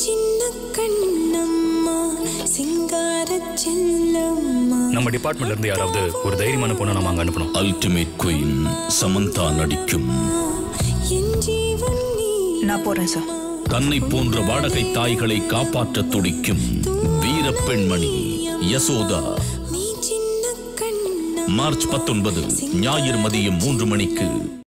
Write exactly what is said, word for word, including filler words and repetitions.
நம்ம டிபார்ட்மெண்ட்ல இருந்து யாராவது ஒரு தைரியமான பொண்ணை நாம அங்க அனுப்பணும். அல்டிமேட் குயின் சமந்தா நடிக்கும். நான் போறேன் சார். தன்னை போன்ற வாடகை தாய்களை காப்பாற்ற துடிக்கும் வீர பெண்மணி யசோதா. மார்ச் பத்தொன்பது ஞாயிறு மதியம் மூன்று மணிக்கு.